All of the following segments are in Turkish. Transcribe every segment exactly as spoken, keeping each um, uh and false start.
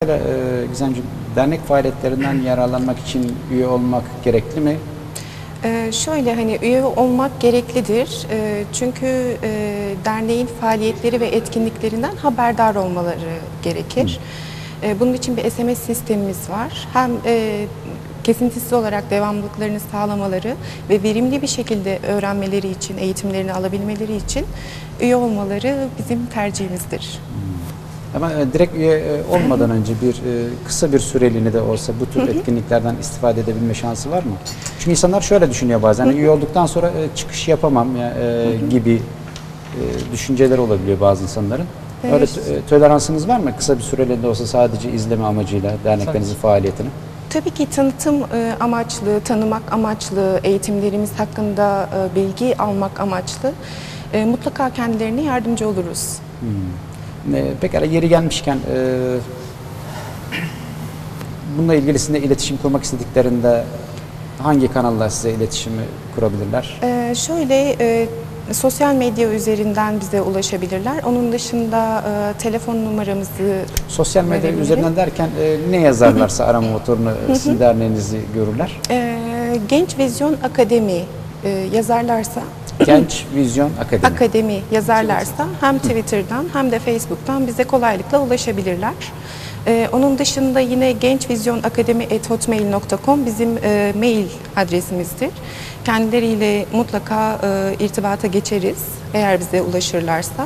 Mesela e, Gizemciğim, dernek faaliyetlerinden yararlanmak için üye olmak gerekli mi? Ee, şöyle hani üye olmak gereklidir. Ee, çünkü e, derneğin faaliyetleri ve etkinliklerinden haberdar olmaları gerekir. Ee, bunun için bir S M S sistemimiz var. Hem e, kesintisiz olarak devamlılıklarını sağlamaları ve verimli bir şekilde öğrenmeleri için, eğitimlerini alabilmeleri için üye olmaları bizim tercihimizdir. Ama e, direkt üye e, olmadan önce bir e, kısa bir süreliğine de olsa bu tür etkinliklerden istifade edebilme şansı var mı? Çünkü insanlar şöyle düşünüyor bazen, hani üye olduktan sonra e, çıkış yapamam ya, e, gibi e, düşünceler olabiliyor bazı insanların. Öyle Evet. e, toleransınız var mı? Kısa bir süreliğine de olsa sadece izleme amacıyla derneklerinizin faaliyetini. Tabii ki tanıtım e, amaçlı, tanımak amaçlı, eğitimlerimiz hakkında e, bilgi almak amaçlı e, mutlaka kendilerine yardımcı oluruz. Hmm. E, pekala yeri gelmişken e, bununla ilgilisinde iletişim kurmak istediklerinde hangi kanalla size iletişimi kurabilirler? E, şöyle e, sosyal medya üzerinden bize ulaşabilirler. Onun dışında e, telefon numaramızı Sosyal medya verebilirim. üzerinden derken e, ne yazarlarsa arama motorunu e, sizin derneğinizi görürler. E, Genç Vizyon Akademi e, yazarlarsa Genç Vizyon Akademi. Akademi yazarlarsa hem Twitter'dan hem de Facebook'tan bize kolaylıkla ulaşabilirler. Ee, onun dışında yine gençvizyonakademi at hotmail nokta com bizim e, mail adresimizdir. Kendileriyle mutlaka e, irtibata geçeriz eğer bize ulaşırlarsa.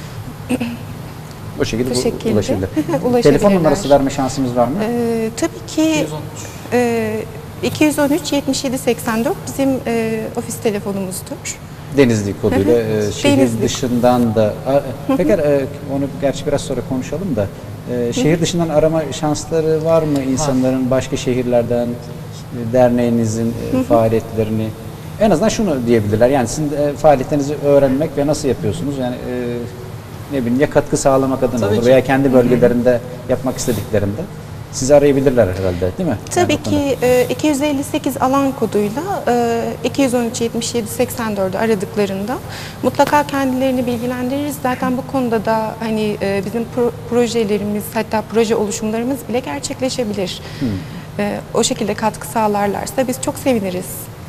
O şekilde, Bu bu, şekilde ulaşabilir. ulaşabilirler. Telefon numarası verme şansımız var mı? Ee, tabii ki e, iki yüz on üç yetmiş yedi seksen dört bizim e, ofis telefonumuzdur. Denizli koduyla e, şehir Denizli. dışından da a, pekala e, onu gerçi biraz sonra konuşalım da e, şehir dışından arama şansları var mı insanların başka şehirlerden e, derneğinizin e, faaliyetlerini en azından şunu diyebilirler yani sizin e, faaliyetlerinizi öğrenmek ve nasıl yapıyorsunuz yani e, ne bileyim ya katkı sağlamak adına Tabii olur ki. veya kendi bölgelerinde yapmak istediklerinde sizi arayabilirler herhalde değil mi? Tabii Yani bu konuda. ki e, iki yüz elli sekiz alan koduyla e, iki yüz on üç yetmiş yedi seksen dördü aradıklarında mutlaka kendilerini bilgilendiririz. Zaten bu konuda da hani e, bizim pro- projelerimiz hatta proje oluşumlarımız bile gerçekleşebilir. E, o şekilde katkı sağlarlarsa biz çok seviniriz.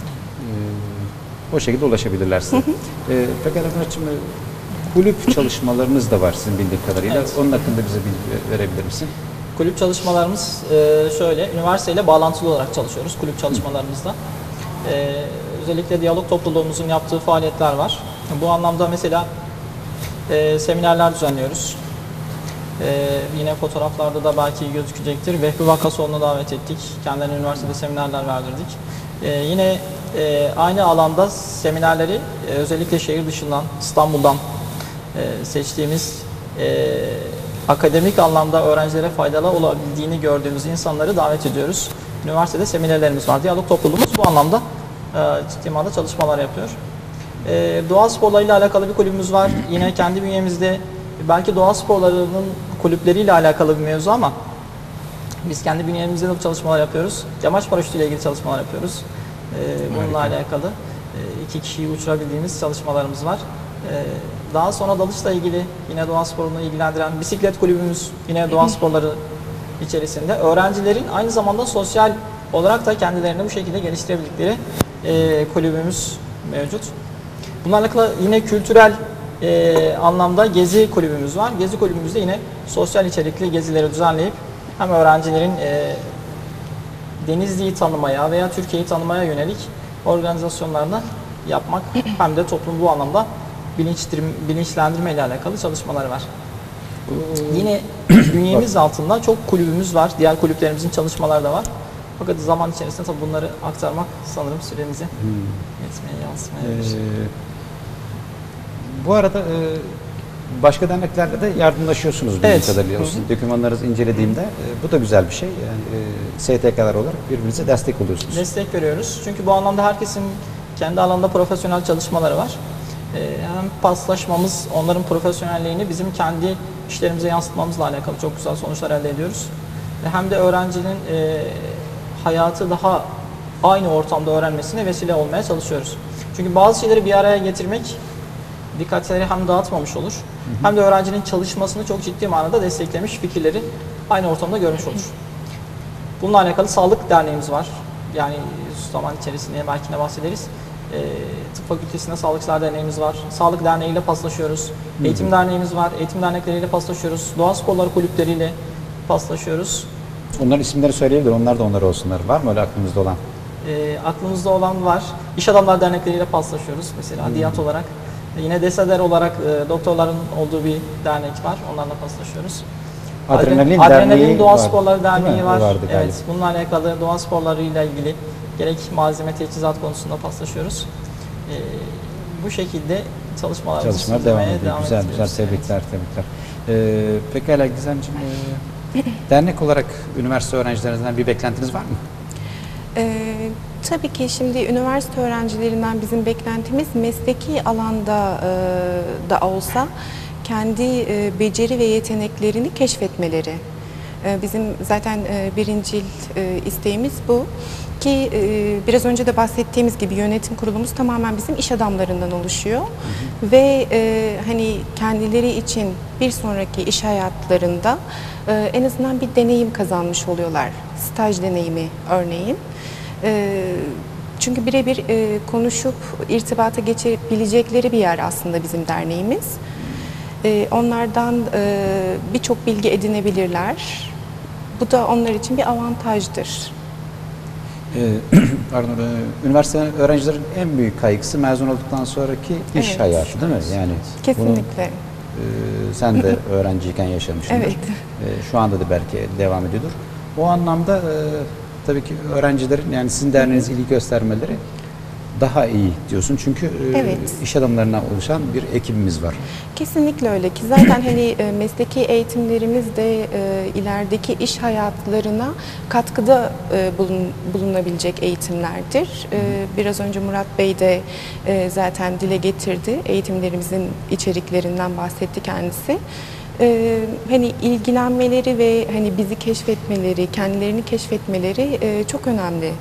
O şekilde ulaşabilirler size. Ee, pekala Fırat'cığım, kulüp çalışmalarınız da var sizin bildiğim kadarıyla. Evet. Onun hakkında bize bilgi verebilir misin? Kulüp çalışmalarımız e, şöyle, üniversiteyle bağlantılı olarak çalışıyoruz kulüp çalışmalarımızda. E, özellikle diyalog topluluğumuzun yaptığı faaliyetler var. Bu anlamda mesela e, seminerler düzenliyoruz. E, yine fotoğraflarda da belki gözükecektir. Vehbi Vakasoğlu'nu davet ettik. Kendilerine üniversitede seminerler verdirdik. E, yine e, aynı alanda seminerleri e, özellikle şehir dışından, İstanbul'dan e, seçtiğimiz e, akademik anlamda öğrencilere faydalı olabildiğini gördüğümüz insanları davet ediyoruz. Üniversitede seminerlerimiz var. Diyalog topluluğumuz bu anlamda e, ciddi manada çalışmalar yapıyor. E, doğa sporlarıyla alakalı bir kulübümüz var. Yine kendi bünyemizde belki doğa sporlarının kulüpleriyle alakalı bir mevzu ama biz kendi bünyemizde de bu çalışmalar yapıyoruz. Yamaç paraşütü ile ilgili çalışmalar yapıyoruz. E, bununla Harika. alakalı e, iki kişiyi uçurabildiğimiz çalışmalarımız var. E, Daha sonra dalışla ilgili yine doğa sporunu ilgilendiren bisiklet kulübümüz yine doğa sporları içerisinde öğrencilerin aynı zamanda sosyal olarak da kendilerini bu şekilde geliştirebildikleri e, kulübümüz mevcut. Bunlarla alakalı yine kültürel e, anlamda gezi kulübümüz var. Gezi kulübümüzde yine sosyal içerikli gezileri düzenleyip hem öğrencilerin e, Denizli'yi tanımaya veya Türkiye'yi tanımaya yönelik organizasyonlarını yapmak hem de toplum bu anlamda bilinçlendirme ile alakalı çalışmaları var. Yine bünyemiz altında çok kulübümüz var. Diğer kulüplerimizin çalışmaları da var. Fakat zaman içerisinde tabii bunları aktarmak sanırım süremizi hmm. yetmeye yansımayabilir. Ee, bu arada e, başka derneklerle de yardımlaşıyorsunuz bildiğim Evet. kadarıyla. Hı hı. Dokümanlarınızı incelediğimde e, bu da güzel bir şey. Yani e, S T K'lar olarak birbirinize destek oluyorsunuz. Destek veriyoruz. Çünkü bu anlamda herkesin kendi alanda profesyonel çalışmaları var. Hem paslaşmamız, onların profesyonelliğini bizim kendi işlerimize yansıtmamızla alakalı çok güzel sonuçlar elde ediyoruz. Hem de öğrencinin e, hayatı daha aynı ortamda öğrenmesine vesile olmaya çalışıyoruz. Çünkü bazı şeyleri bir araya getirmek dikkatleri hem dağıtmamış olur, hı hı. hem de öğrencinin çalışmasını çok ciddi manada desteklemiş, fikirleri aynı ortamda görmüş olur. Bununla alakalı Sağlık Derneğimiz var. Yani zaman içerisinde belki de bahsederiz. E, Tıp Fakültesi'nde Sağlıkçılar Derneğimiz var. Sağlık Derneği ile paslaşıyoruz. Hı-hı. Eğitim Derneğimiz var. Eğitim dernekleriyle paslaşıyoruz. Doğa sporları kulüpleriyle paslaşıyoruz. Onların isimleri söyleyebilir. Onlar da onlar olsunlar. Var mı öyle aklınızda olan? E, aklımızda olan var. İş Adamlar Dernekleriyle paslaşıyoruz. Mesela hmm. DİAT olarak. E, yine DESADER olarak e, doktorların olduğu bir dernek var. Onlarla paslaşıyoruz. Adrenalin, Adrenalin Derneği Doğa var. Sporları Derneği var. Evet, galiba. bununla alakalı doğa sporlarıyla ilgili gerek malzeme teçhizat konusunda paslaşıyoruz. E, bu şekilde çalışmalarımızı Çalışmalar devam ediyor. Devam güzel güzel tebrikler evet. tebrikler. Ee, pekala Gizemciğim, e, dernek olarak üniversite öğrencilerinden bir beklentiniz var mı? Ee, tabii ki şimdi üniversite öğrencilerinden bizim beklentimiz mesleki alanda e, da olsa kendi e, beceri ve yeteneklerini keşfetmeleri. E, bizim zaten e, birincil e, isteğimiz bu. Ki e, biraz önce de bahsettiğimiz gibi yönetim kurulumuz tamamen bizim iş adamlarından oluşuyor. Hı hı. Ve e, hani kendileri için bir sonraki iş hayatlarında e, en azından bir deneyim kazanmış oluyorlar. Staj deneyimi örneğin. E, çünkü birebir e, konuşup irtibata geçebilecekleri bir yer aslında bizim derneğimiz. E, onlardan e, birçok bilgi edinebilirler. Bu da onlar için bir avantajdır. Ee, pardon, e, üniversite öğrencilerin en büyük kaygısı mezun olduktan sonraki iş evet. hayatı değil mi? Yani kesinlikle. Bunu, e, sen de öğrenciyken yaşamışsındır. Evet. E, şu anda da belki devam ediyordur. O anlamda e, tabii ki öğrencilerin, yani sizin derneğiniz ilgi göstermeleri daha iyi diyorsun. Çünkü evet. e, iş adamlarına oluşan bir ekibimiz var. Kesinlikle öyle ki zaten hani e, mesleki eğitimlerimiz de e, ilerideki iş hayatlarına katkıda e, bulun, bulunabilecek eğitimlerdir. E, biraz önce Murat Bey de e, zaten dile getirdi. Eğitimlerimizin içeriklerinden bahsetti kendisi. Ee, hani ilgilenmeleri ve hani bizi keşfetmeleri, kendilerini keşfetmeleri e, çok önemli.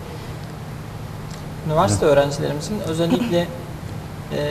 Üniversite öğrencilerimizin özellikle e,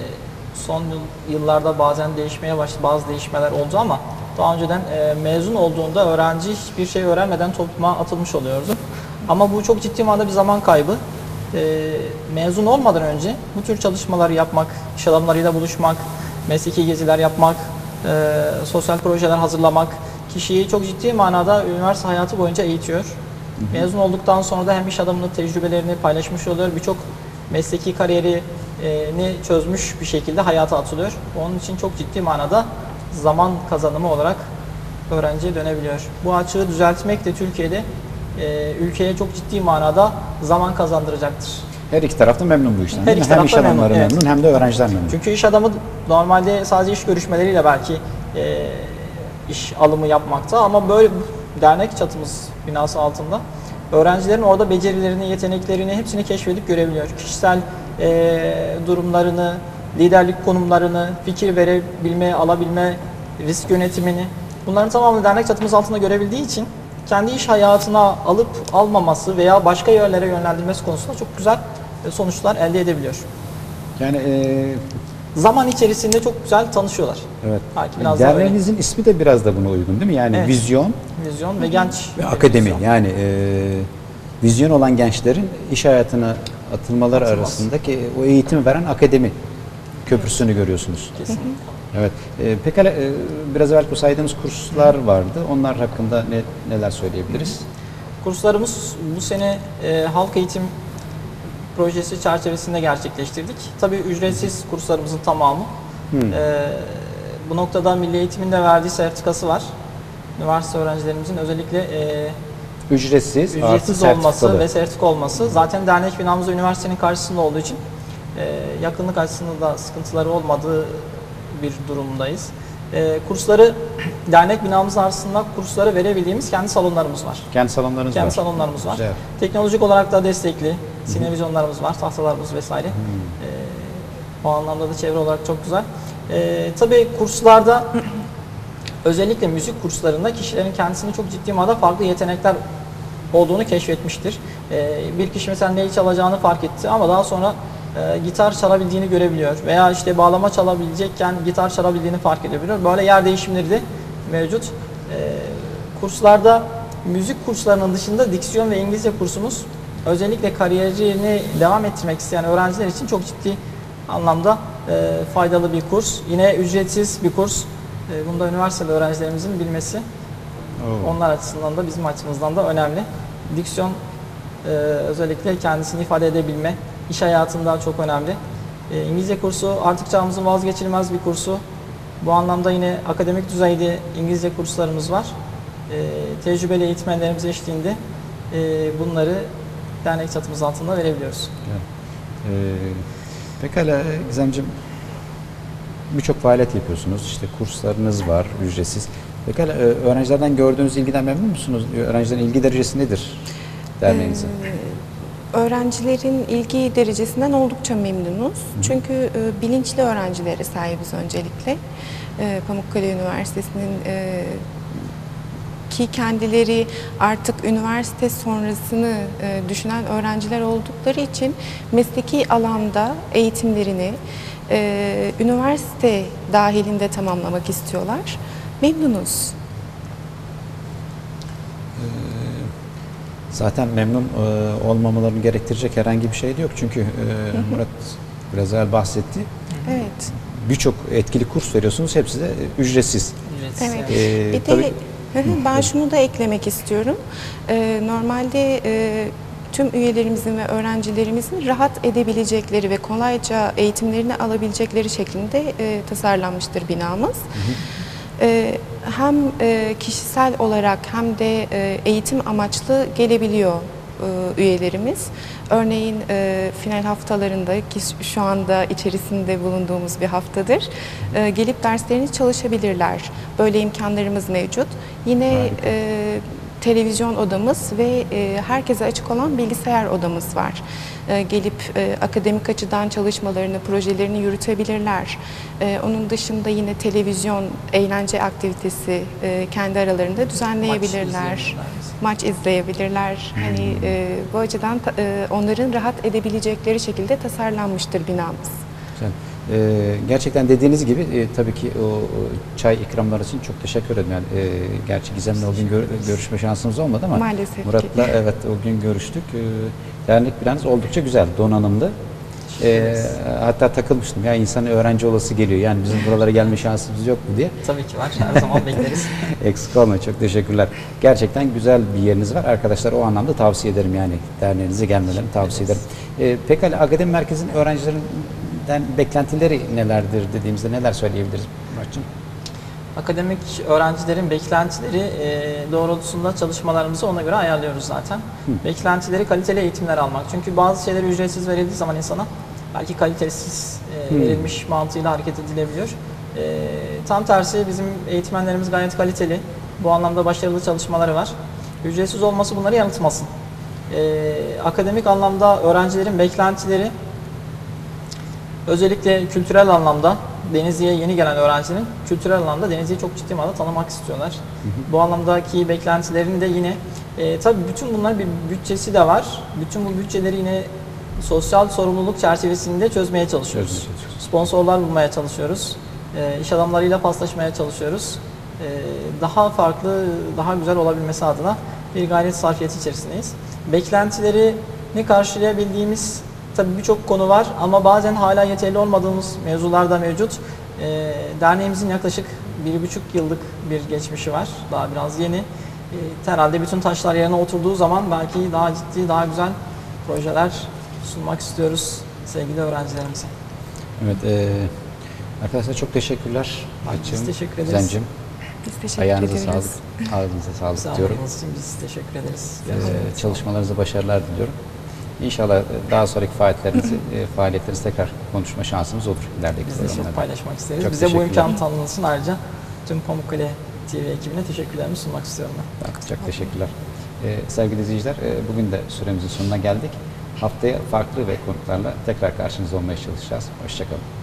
son yıllarda bazen değişmeye başladı, bazı değişmeler oldu ama daha önceden e, mezun olduğunda öğrenci hiçbir şey öğrenmeden topluma atılmış oluyordu. Ama bu çok ciddi manada bir zaman kaybı. E, mezun olmadan önce bu tür çalışmaları yapmak, iş adamlarıyla buluşmak, mesleki geziler yapmak, e, sosyal projeler hazırlamak kişiyi çok ciddi manada üniversite hayatı boyunca eğitiyor. Mezun olduktan sonra da hem iş adamının tecrübelerini paylaşmış oluyor, birçok mesleki kariyerini çözmüş bir şekilde hayata atılıyor. Onun için çok ciddi manada zaman kazanımı olarak öğrenciye dönebiliyor. Bu açığı düzeltmek de Türkiye'de e, ülkeye çok ciddi manada zaman kazandıracaktır. Her iki taraf da memnun bu işten. Her iki hem iş adamları memnun, evet. memnun hem de öğrenciler memnun. Çünkü iş adamı normalde sadece iş görüşmeleriyle belki e, iş alımı yapmakta ama böyle dernek çatımız binası altında öğrencilerin orada becerilerini, yeteneklerini hepsini keşfedip görebiliyor. Kişisel e, durumlarını, liderlik konumlarını, fikir verebilme, alabilme, risk yönetimini bunların tamamını dernek çatımız altında görebildiği için kendi iş hayatına alıp almaması veya başka yerlere yönlendirmesi konusunda çok güzel sonuçlar elde edebiliyor. Yani e, zaman içerisinde çok güzel tanışıyorlar. Evet. Derneğinizin ismi de biraz da buna uygun değil mi? Yani evet. vizyon, vizyon ve genç ve akademi. Vizyon. Yani e, vizyon olan gençlerin iş hayatına atılmaları Atılmaz. arasındaki o eğitimi veren akademi köprüsünü evet. görüyorsunuz. Kesinlikle. Evet. E, pekala e, biraz evvel saydığımız kurslar vardı. Onlar hakkında ne, neler söyleyebiliriz? Kurslarımız bu sene e, halk eğitim projesi çerçevesinde gerçekleştirdik. Tabii ücretsiz kurslarımızın tamamı. Hmm. E, bu noktada Milli Eğitim'in de verdiği sertifikası var. Üniversite öğrencilerimizin özellikle e, ücretsiz, ücretsiz olması ve sertifika olması. Zaten dernek binamız üniversitenin karşısında olduğu için e, yakınlık açısından da sıkıntıları olmadığı bir durumdayız. E, kursları dernek binamızın arasında kursları verebildiğimiz kendi salonlarımız var. Kendi salonlarımız kendi var. salonlarımız var. Güzel. Teknolojik olarak da destekli. Sinevizyonlarımız var, tahtalarımız vesaire. Hmm. E, o anlamda da çevre olarak çok güzel. E, tabii kurslarda özellikle müzik kurslarında kişilerin kendisini çok ciddi manada farklı yetenekler olduğunu keşfetmiştir. E, bir kişi mesela neyi çalacağını fark etti ama daha sonra e, gitar çalabildiğini görebiliyor veya işte bağlama çalabilecekken gitar çalabildiğini fark edebiliyor. Böyle yer değişimleri de mevcut. E, kurslarda müzik kurslarının dışında diksiyon ve İngilizce kursumuz özellikle kariyerini devam ettirmek isteyen öğrenciler için çok ciddi anlamda e, faydalı bir kurs. Yine ücretsiz bir kurs. E, bunu da üniversiteli öğrencilerimizin bilmesi Oo. onlar açısından da bizim açımızdan da önemli. Diksiyon e, özellikle kendisini ifade edebilme, iş hayatında çok önemli. E, İngilizce kursu artık çağımızın vazgeçilmez bir kursu. Bu anlamda yine akademik düzeyde İngilizce kurslarımız var. E, tecrübeli eğitmenlerimiz eşliğinde e, bunları dernek çatımız altında verebiliyoruz. Evet. Ee, pekala Gizemciğim, birçok faaliyet yapıyorsunuz. İşte kurslarınız var, ücretsiz. Pekala öğrencilerden gördüğünüz ilgiden memnun musunuz? Öğrencilerin ilgi derecesi nedir derneğinizin? Ee, öğrencilerin ilgi derecesinden oldukça memnunuz. Hı. Çünkü e, bilinçli öğrencilere sahibiz öncelikle. E, Pamukkale Üniversitesi'nin e, ki kendileri artık üniversite sonrasını e, düşünen öğrenciler oldukları için mesleki alanda eğitimlerini e, üniversite dahilinde tamamlamak istiyorlar. Memnunuz. Ee, zaten memnun e, olmamalarını gerektirecek herhangi bir şey de yok. Çünkü e, Murat biraz evvel bahsetti. Evet. Birçok etkili kurs veriyorsunuz. Hepsi de ücretsiz. Ücretsiz. Evet. Ee, bir tabii, de ben şunu da eklemek istiyorum. Ee, normalde e, tüm üyelerimizin ve öğrencilerimizin rahat edebilecekleri ve kolayca eğitimlerini alabilecekleri şeklinde e, tasarlanmıştır binamız. Hı hı. E, hem e, kişisel olarak hem de e, eğitim amaçlı gelebiliyor e, üyelerimiz. Örneğin e, final haftalarında ki şu anda içerisinde bulunduğumuz bir haftadır e, gelip derslerini çalışabilirler. Böyle imkanlarımız mevcut. Yine e, televizyon odamız ve e, herkese açık olan bilgisayar odamız var. E, gelip e, akademik açıdan çalışmalarını, projelerini yürütebilirler. E, onun dışında yine televizyon, eğlence aktivitesi e, kendi aralarında düzenleyebilirler. Maç izleyebilirler. Hmm. Hani e, bu açıdan e, onların rahat edebilecekleri şekilde tasarlanmıştır binamız. Güzel. Ee, gerçekten dediğiniz gibi e, tabii ki o, o çay ikramları için çok teşekkür ederim. Yani, e, gerçi Gizem'le o gün gör, görüşme şansımız olmadı ama maalesef Murat'la ki. evet o gün görüştük. E, dernek planınız oldukça güzel, donanımlı. E, hatta takılmıştım ya, insanın öğrenci olası geliyor. Yani bizim buralara gelme şansımız yok mu diye. Tabii ki var. Her zaman bekleriz. Eksik olmayın. Çok teşekkürler. Gerçekten güzel bir yeriniz var. Arkadaşlar o anlamda tavsiye ederim yani. Derneğinize gelmelerini tavsiye ederim. E, pekala Akademi Merkezi'nin öğrencilerinden beklentileri nelerdir dediğimizde neler söyleyebiliriz Murat'cığım? Akademik öğrencilerin beklentileri e, doğrultusunda çalışmalarımızı ona göre ayarlıyoruz zaten. Hı. Beklentileri kaliteli eğitimler almak. Çünkü bazı şeyler ücretsiz verildiği zaman insana belki kalitesiz e, verilmiş Hı. mantığıyla hareket edilebiliyor. E, tam tersi bizim eğitmenlerimiz gayet kaliteli. Bu anlamda başarılı çalışmaları var. Ücretsiz olması bunları yanıltmasın. E, akademik anlamda öğrencilerin beklentileri özellikle kültürel anlamda Denizli'ye yeni gelen öğrencilerin kültürel alanda Denizli'yi çok ciddi manada tanımak istiyorlar. Hı hı. Bu anlamdaki beklentilerini de yine e, tabii bütün bunların bir bütçesi de var. Bütün bu bütçeleri yine sosyal sorumluluk çerçevesinde çözmeye çalışıyoruz. Çözmeye Sponsorlar bulmaya çalışıyoruz. E, iş adamlarıyla paslaşmaya çalışıyoruz. E, daha farklı, daha güzel olabilmesi adına bir gayret sarfiyatı içerisindeyiz. Beklentilerini karşılayabildiğimiz tabii birçok konu var ama bazen hala yeterli olmadığımız mevzular da mevcut. E, derneğimizin yaklaşık bir buçuk yıllık bir geçmişi var. Daha biraz yeni. E, herhalde bütün taşlar yerine oturduğu zaman belki daha ciddi, daha güzel projeler sunmak istiyoruz sevgili öğrencilerimize. Evet, e, arkadaşlar çok teşekkürler. Biz teşekkür ederiz. Gizemciğim. Biz teşekkür Ayağınıza ederiz. sağlık, ağzınıza sağlık Sağ diyorum. olun için biz teşekkür ederiz. E, çalışmalarınıza başarılar diliyorum. İnşallah daha sonraki faaliyetlerinizi, e, faaliyetlerinizi tekrar konuşma şansımız olur ilerideki Biz de çok programlarda. paylaşmak isteriz. Çok Bize bu imkanı tanıdığınız için ayrıca tüm Pamukkale T V ekibine teşekkürlerimi sunmak istiyorum ben. Çok teşekkürler. Ee, sevgili izleyiciler, e, bugün de süremizin sonuna geldik. Haftaya farklı ve konuklarla tekrar karşınızda olmaya çalışacağız. Hoşçakalın.